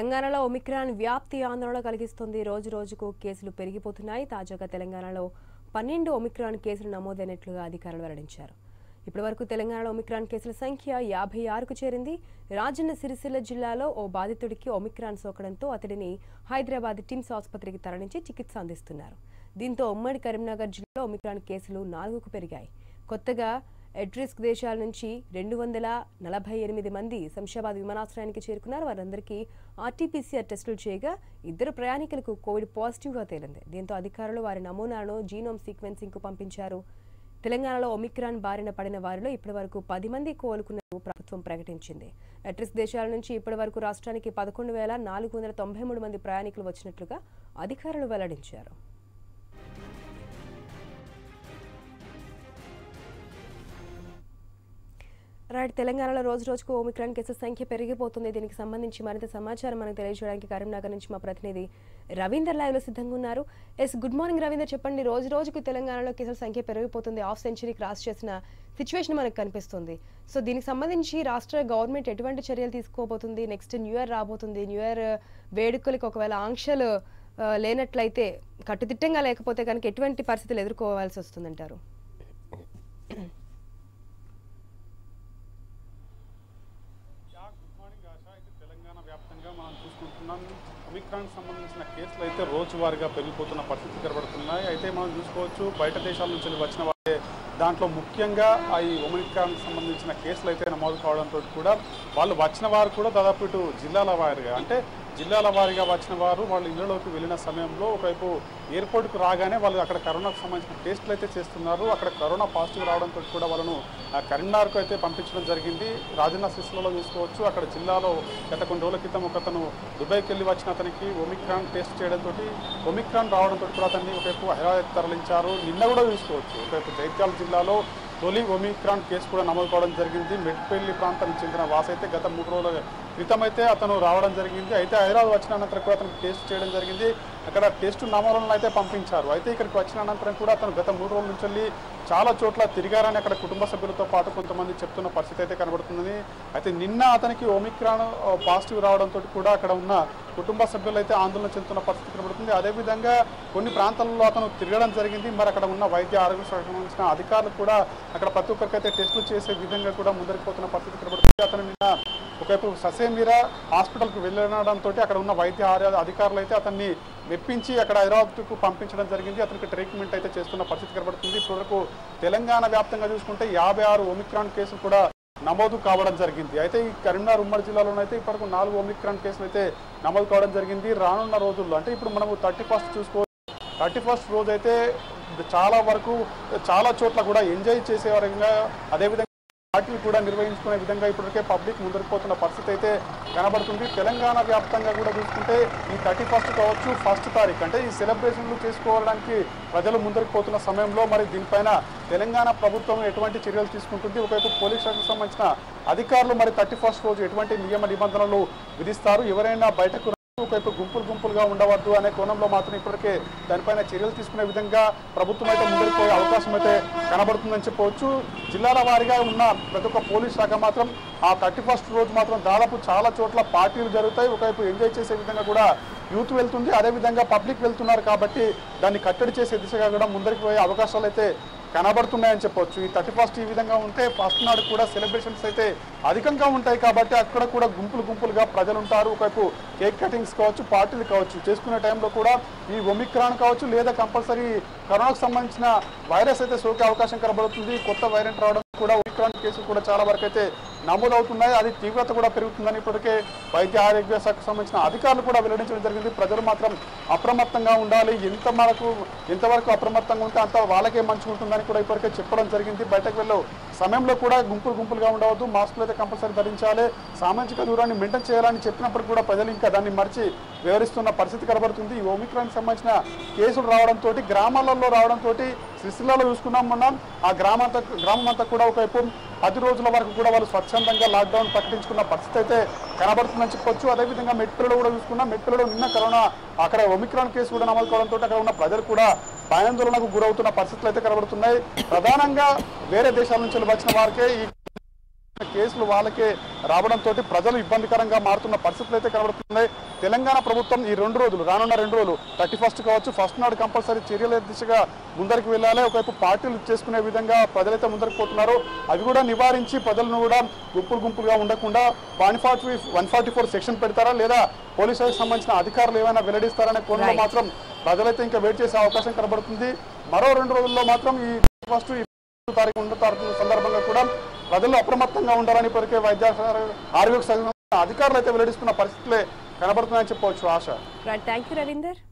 తెలంగాణలో ఒమిక్రాన్ వ్యాప్తి ఆందోళన కలిగిస్తుంది. రోజు రోజుకు కేసులు పెరిగిపోతున్నాయి. తాజాగా తెలంగాణలో 12 ఒమిక్రాన్ కేసులు నమోదైనట్లుగా అధికారులు వెల్లడించారు. ఇప్పటివరకు తెలంగాణలో ఒమిక్రాన్ కేసుల సంఖ్య 56కు చేరింది. రాజన్న సిరిసిల్ల జిల్లాలో ఓ బాధితుడికి ఒమిక్రాన్ సోకడంతో అతడిని హైదరాబాద్ టిమ్స్ ఆసుపత్రికి తరలించి చికిత్స అందిస్తున్నారు. దీంతో ఉమ్మడి కరీంనగర్ జిల్లాలో ఒమిక్రాన్ కేసులు 4కు పెరిగాయి. కొత్తగా ఎడ్రిస్క్ దేశాల నుంచి 248 మంది శంషాబాద్ విమానాశ్రయానికి చేరుకున్నారు. వారందరికీ ఆర్టీపీసీఆర్ టెస్టులు చేయగా 2 ప్రయాణికులకు కోవిడ్ పాజిటివ్గా తేలింది. దీంతో అధికారులు వారి నమూనాలను జీనోమ్ సీక్వెన్సింగ్కు పంపించారు. తెలంగాణలో ఒమిక్రాన్ బారిన పడిన వారిలో ఇప్పటివరకు 10 మంది కోలుకున్నట్టు ప్రభుత్వం ప్రకటించింది. ఎడ్రిస్క్ దేశాల నుంచి ఇప్పటివరకు రాష్ట్రానికి 11,493 మంది ప్రయాణికులు వచ్చినట్లుగా అధికారులు వెల్లడించారు. రైట్, తెలంగాణలో రోజు రోజుకు ఒమిక్రాన్ కేసుల సంఖ్య పెరిగిపోతుంది. దీనికి సంబంధించి మరింత సమాచారం మనకు తెలియజేయడానికి కరీంనగర్ నుంచి మా ప్రతినిధి రవీందర్ లైవ్ లో సిద్ధంగా ఉన్నారు. గుడ్ మార్నింగ్ రవీందర్, చెప్పండి. రోజు రోజుకు తెలంగాణలో కేసుల సంఖ్య పెరిగిపోతుంది. హాఫ్ సెంచరీ క్రాస్ చేసిన సిచ్యువేషన్ మనకు కనిపిస్తుంది. సో దీనికి సంబంధించి రాష్ట్ర గవర్నమెంట్ ఎటువంటి చర్యలు తీసుకోబోతుంది? నెక్స్ట్ న్యూ ఇయర్ రాబోతుంది. న్యూ ఇయర్ వేడుకలకు ఒకవేళ ఆంక్షలు లేనట్లయితే, కట్టుదిట్టంగా లేకపోతే కనుక ఎటువంటి పరిస్థితులు ఎదుర్కోవాల్సి వస్తుందంటారు? మనం చూసుకుంటున్నాం, ఒమిక్రాన్ సంబంధించిన కేసులు అయితే రోజువారీగా పెరిగిపోతున్న పరిస్థితి కనబడుతున్నాయి. అయితే మనం చూసుకోవచ్చు, బయట దేశాల నుంచి వచ్చిన వారే దాంట్లో ముఖ్యంగా ఈ ఒమిక్రాన్ సంబంధించిన కేసులు అయితే నమోదు కావడంతో కూడా వాళ్ళు వచ్చిన వారు కూడా దాదాపు ఇటు జిల్లాల వారీగా, అంటే జిల్లాల వారీగా వచ్చిన వారు వాళ్ళు ఇళ్లలోకి వెళ్ళిన సమయంలో ఒకవైపు ఎయిర్పోర్ట్కు రాగానే వాళ్ళు అక్కడ కరోనాకు సంబంధించిన టెస్టులు అయితే చేస్తున్నారు. అక్కడ కరోనా పాజిటివ్ రావడంతో కూడా వాళ్ళను కరీంనగర్కు అయితే పంపించడం జరిగింది. రాజన్న సిరిసిల్లలో చూసుకోవచ్చు, అక్కడ జిల్లాలో గత కొన్ని రోజుల క్రితం ఒకతను దుబాయ్కి వెళ్ళి వచ్చిన అతనికి ఒమిక్రాన్ టెస్ట్ చేయడంతో ఒమిక్రాన్ రావడంతో కూడా అతన్ని ఒకవైపు హైదరాబాద్ తరలించారు. నిన్న కూడా చూసుకోవచ్చు, ఒకవైపు జైత్యాల జిల్లాలో తొలి ఒమిక్రాన్ కేసు కూడా నమోదు కావడం జరిగింది. మెట్పల్లి ప్రాంతానికి చెందిన వాస అయితే గత 3 రోజుల క్రితం అయితే అతను రావడం జరిగింది. అయితే హైదరాబాద్ వచ్చిన అనంతరం కూడా అతనికి టెస్ట్ చేయడం జరిగింది. అక్కడ టెస్ట్ నమూనాలను అయితే పంపించారు. అయితే ఇక్కడికి వచ్చిన అనంతరం కూడా అతను గత 3 రోజుల నుంచి వెళ్ళి చాలా చోట్ల తిరిగారని అక్కడ కుటుంబ సభ్యులతో పాటు కొంతమంది చెప్తున్న పరిస్థితి అయితే కనబడుతుంది. అయితే నిన్న అతనికి ఒమిక్రాన్ పాజిటివ్ రావడంతో కూడా అక్కడ ఉన్న కుటుంబ సభ్యులు అయితే ఆందోళన చెందుతున్న పరిస్థితి కనబడుతుంది. అదేవిధంగా కొన్ని ప్రాంతాల్లో అతను తిరగడం జరిగింది. మరి అక్కడ ఉన్న వైద్య ఆరోగ్య శాఖకు సంబంధించిన అధికారులు కూడా అక్కడ ప్రతి ఒక్కరికి అయితే టెస్టులు చేసే విధంగా కూడా ముందరికి పోతున్న పరిస్థితి కనబడుతుంది. అతను నిన్న ఒకవైపు ససేమిరా హాస్పిటల్కి వెళ్ళడంతో అక్కడ ఉన్న వైద్య అధికారులు అయితే అతన్ని మెప్పించి అక్కడ హైదరాబాద్కు పంపించడం జరిగింది. అతనికి ట్రీట్మెంట్ అయితే చేస్తున్న పరిస్థితి కనబడుతుంది. ఇప్పటివరకు తెలంగాణ వ్యాప్తంగా చూసుకుంటే 56 ఒమిక్రాన్ కేసులు కూడా నమోదు కావడం జరిగింది. అయితే ఈ కరీంనగర్ ఉమ్మడి జిల్లాలోనైతే ఇప్పటివరకు 4 ఒమిక్రాన్ కేసులు అయితే నమోదు కావడం జరిగింది. రానున్న రోజుల్లో, అంటే ఇప్పుడు మనము 31st చూసుకోవచ్చు, 31st రోజు అయితే చాలా చోట్ల కూడా ఎంజాయ్ చేసే విధంగా, అదేవిధంగా పార్టీలు కూడా నిర్వహించుకునే విధంగా ఇప్పటికే పబ్లిక్ ముందరిపోతున్న పరిస్థితి అయితే కనబడుతుంది. తెలంగాణ వ్యాప్తంగా కూడా చూసుకుంటే ఈ 31st కావచ్చు, 1st తారీఖు, అంటే ఈ సెలబ్రేషన్లు చేసుకోవడానికి ప్రజలు ముందరికి పోతున్న సమయంలో మరి దీనిపైన తెలంగాణ ప్రభుత్వం ఎటువంటి చర్యలు తీసుకుంటుంది? ఒకవైపు పోలీస్ శాఖకు సంబంధించిన అధికారులు మరి 31st రోజు ఎటువంటి నియమ నిబంధనలు విధిస్తారు? ఎవరైనా బయటకు ఒకవైపు గుంపులుగా ఉండవద్దు అనే కోణంలో మాత్రం ఇప్పటికే దానిపైన చర్యలు తీసుకునే విధంగా ప్రభుత్వం అయితే ముందరిపోయే అవకాశం అయితే కనబడుతుందని చెప్పవచ్చు. జిల్లాల వారీగా ఉన్న ప్రతి ఒక్క పోలీస్ శాఖ మాత్రం ఆ 31st రోజు మాత్రం దాదాపు చాలా చోట్ల పార్టీలు జరుగుతాయి. ఒకవైపు ఎంజాయ్ చేసే విధంగా కూడా యూత్ వెళ్తుంది, అదేవిధంగా పబ్లిక్ వెళ్తున్నారు కాబట్టి దాన్ని కట్టడి చేసే దిశగా కూడా ముందరికి పోయే అవకాశాలు అయితే కనబడుతున్నాయని చెప్పొచ్చు. ఈ 31st ఈ విధంగా ఉంటే 1st నాడు కూడా సెలబ్రేషన్స్ అయితే అధికంగా ఉంటాయి కాబట్టి అక్కడ కూడా గుంపులుగా ప్రజలు ఉంటారు. ఒకవైపు కేక్ కటింగ్స్ కావచ్చు, పార్టీలు కావచ్చు, చేసుకునే టైంలో కూడా ఈ ఒమిక్రాన్ కావచ్చు లేదా కంపల్సరీ కరోనాకు సంబంధించిన వైరస్ అయితే సోకే అవకాశం కనబడుతుంది. కొత్త వేరియంట్ రావడం కూడా ఒమిక్రాన్ కేసులు కూడా చాలా వరకు అయితే నమోదవుతున్నాయి. అది తీవ్రత కూడా పెరుగుతుందని ఇప్పటికే వైద్య ఆరోగ్య శాఖకు సంబంధించిన అధికారులు కూడా వెల్లడించడం జరిగింది. ప్రజలు మాత్రం అప్రమత్తంగా ఉండాలి, ఎంతవరకు అప్రమత్తంగా ఉంటే అంత వాళ్ళకే మంచిగా ఉంటుందని కూడా ఇప్పటికే చెప్పడం జరిగింది. బయటకు వెళ్ళే సమయంలో కూడా గుంపులుగా ఉండవద్దు, మాస్కులు అయితే కంపల్సరీ ధరించాలి, సామాజిక దూరాన్ని మెయింటైన్ చేయాలని చెప్పినప్పుడు కూడా ప్రజలు ఇంకా దాన్ని మరిచి వివరిస్తున్న పరిస్థితి కనబడుతుంది. ఈ ఒమిక్రాన్కి సంబంధించిన కేసులు రావడంతో, గ్రామాలలో రావడంతో, సిరిసిల్లలో చూసుకున్నాం మనం, ఆ గ్రామం అంతా కూడా ఒకవైపు 10 రోజుల వరకు కూడా వాళ్ళు స్వచ్ఛందంగా లాక్డౌన్ ప్రకటించుకున్న పరిస్థితి అయితే కనబడుతుందని చెప్పొచ్చు. అదేవిధంగా మెట్పల్లిలో కూడా చూసుకున్నాం, మెట్పల్లిలో నిన్న కరోనా అక్కడ ఒమిక్రాన్ కేసు కూడా నమోదు కావడంతో అక్కడ ఉన్న ప్రజలు కూడా భయాందోళనకు గురవుతున్న పరిస్థితులు అయితే కనబడుతున్నాయి. ప్రధానంగా వేరే దేశాల నుంచి వచ్చిన వారికే ఈ కేసులు వాళ్ళకే రావడంతో ప్రజలు ఇబ్బందికరంగా మారుతున్న పరిస్థితులు అయితే కనబడుతున్నాయి. తెలంగాణ ప్రభుత్వం ఈ 2 రోజులు రానున్న 2 రోజులు 31st కావచ్చు, ఫస్ట్ నాడు కంపల్సరీ చర్యల దిశగా ముందరికి వెళ్ళాలి. ఒకవైపు పార్టీలు చేసుకునే విధంగా ప్రజలైతే ముందరికి పోతున్నారు. అవి కూడా నివారించి ప్రజలను కూడా గుంపులుగా ఉండకుండా 144 సెక్షన్ పెడతారా లేదా పోలీసులకు సంబంధించిన అధికారులు ఏమైనా వెల్లడిస్తారనే కోణంలో మాత్రం ప్రజలైతే ఇంకా వెయిట్ చేసే అవకాశం కనబడుతుంది. మరో 2 రోజుల్లో మాత్రం ఈ ఫస్ట్ తారీఖు సందర్భంగా కూడా ప్రజలు అప్రమత్తంగా ఉండాలని ఇప్పటికే ఆరోగ్య అధికారులు అయితే వెల్లడిస్తున్న పరిస్థితులే కనబడుతున్నాయని చెప్పవచ్చు. ఆశ. Thank you Ravinder.